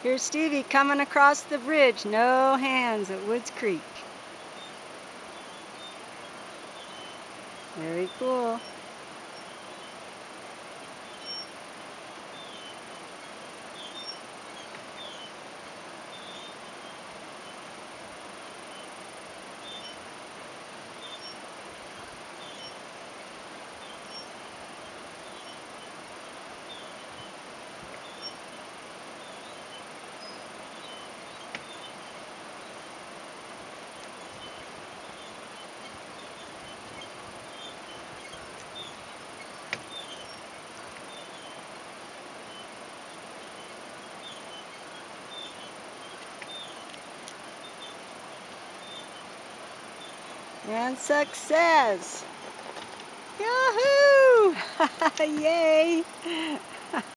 Here's Stevie coming across the bridge. No hands at Woods Creek. Very cool. And success! Yahoo! Yay!